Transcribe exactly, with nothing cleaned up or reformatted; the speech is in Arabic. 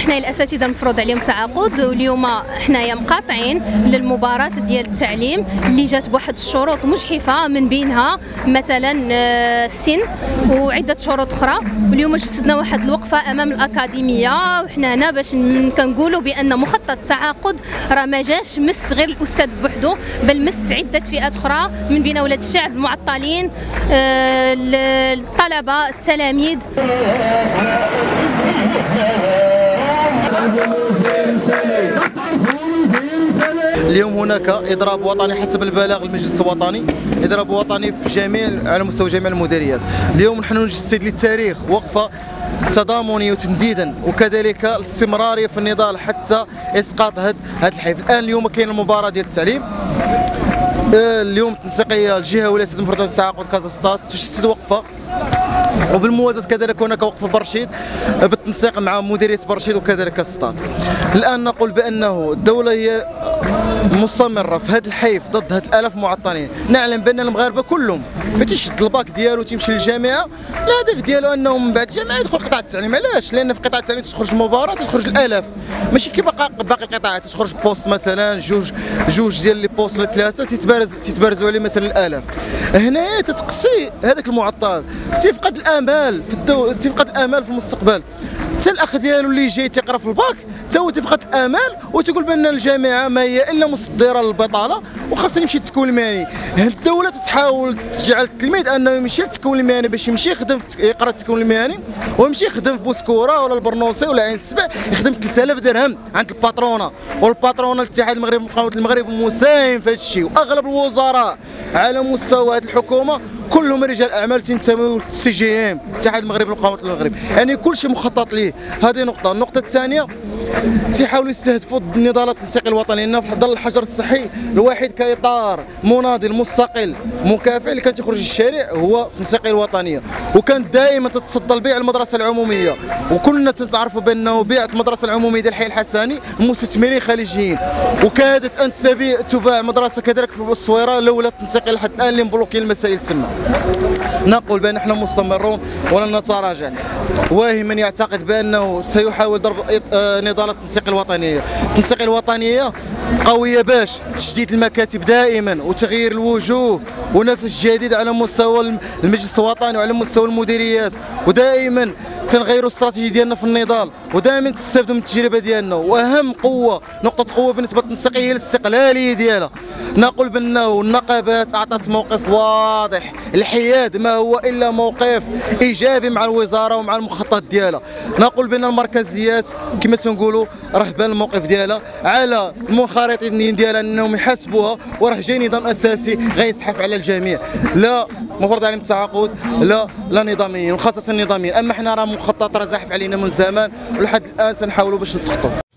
حنا الاساتذه المفروض عليهم تعاقد، واليوم حنايا مقاطعين للمباراه ديال التعليم اللي جات بواحد الشروط مجحفه، من بينها مثلا السن وعده شروط اخرى. واليوم جسدنا واحد الوقفه امام الاكاديميه، وحنا هنا باش كنقولوا بان مخطط التعاقد راه ما جاش مس غير الاستاذ بوحدو، بل مس عده فئات اخرى من بين اولاد الشعب، المعطلين، الطلبه، التلاميذ. اليوم هناك اضراب وطني حسب البلاغ المجلس الوطني، اضراب وطني في جميع على مستوى جميع المديريات. اليوم نحن نجسد للتاريخ وقفه تضامنيه وتنديدا، وكذلك الاستمراريه في النضال حتى اسقاط هذا هذا الحيف. الان اليوم كاين المباراه ديال التعليم، اليوم التنسيقيه الجهه ولاية المفروض التعاقد كازاستات تجسد وقفه، وبالموازاه كذلك هناك وقفه برشيد بالتنسيق مع مديريه برشيد وكذلك كازاستات. الان نقول بانه الدوله هي مستمره في هذا الحيف ضد هاد الالاف معطلين. نعلم بان المغاربه كلهم فاش يشد الباك ديالو تيمشي للجامعه، الهدف ديالو انه من بعد الجامعه يدخل قطاع التعليم. علاش؟ لان في قطاع التعليم تخرج المباراه تخرج الالاف، ماشي كيما باقي القطاعات تخرج بوست مثلا جوج جوج ديال لي بوست ولا ثلاثه تيتبارز تيتبارزوا عليه مثلا الالاف. هنايا تتقصي هذاك المعطل، تيفقد الامال في الدوله، تيفقد الامال في المستقبل. حتى الاخ ديالو اللي جاي تيقرا في الباك حتى هو تيفقد الامال وتقول بان الجامعه ما هي الا مصدره للبطاله وخاصني يمشي للتكوين المهني. الدوله تتحاول تجعل التلميذ انه يمشي للتكوين المهني باش يمشي يخدم يقرا التكوين المهني ويمشي يخدم في بوسكوره ولا البرنوسي ولا عين السبع، يخدم ثلاثة آلاف درهم عند الباترونه. والباترونه الاتحاد المغربي لمقاومه المغرب مساهم في هذا الشيء، واغلب الوزراء على مستوى هذه الحكومه كلهم رجال اعمال تنتميوا للسي جي ام الاتحاد المغربي لمقاومه المغرب، يعني كل شيء مخطط ليه. هذه نقطه. النقطه الثانيه تيحاولوا يستهدفوا النضالات التنسيقيه الوطنيه، لانه في ظل الحجر الصحي الواحد كاطار مناضل مستقل مكافح اللي كان تيخرج للشارع هو التنسيقيه الوطنيه، وكانت دائما تتصدى لبيع المدرسه العموميه، وكلنا تعرفوا بانه بيع المدرسه العموميه ديال الحي الحسني مستثمرين خليجيين، وكادت ان تبيع تباع مدرسه كذلك في الصويره لولا التنسيقيه لحد الان اللي مبلوكين المسائل تما. نقول بان نحن مستمرون ولن نتراجع. واهي من يعتقد بانه سيحاول ضرب نضالات التنسيقيه الوطنيه. التنسيقيه الوطنيه قويه باش تجديد المكاتب دائما وتغيير الوجوه ونفس جديد على مستوى المجلس الوطني وعلى مستوى المديريات، ودائما تنغيروا الاستراتيجيه ديالنا في النضال، ودائما تستافدوا من التجربه ديالنا. واهم قوه نقطه قوه بالنسبه للتنسيقيه هي الاستقلاليه ديالها. نقول بانه النقابات اعطت موقف واضح، الحياد ما هو الا موقف ايجابي مع الوزاره ومع المخطط ديالها. نقول بان المركزيات كما تنقولوا راه بان الموقف ديالها على المنخرطين ديالها انهم يحاسبوها، وراه جاي نظام اساسي غيسحف على الجميع، لا مفروض عليهم التعاقد لا لا نظاميين وخاصه النظاميين. اما حنا راه مخطط راه زاحف علينا من زمان ولحد الان تنحاولوا باش نسقطوا.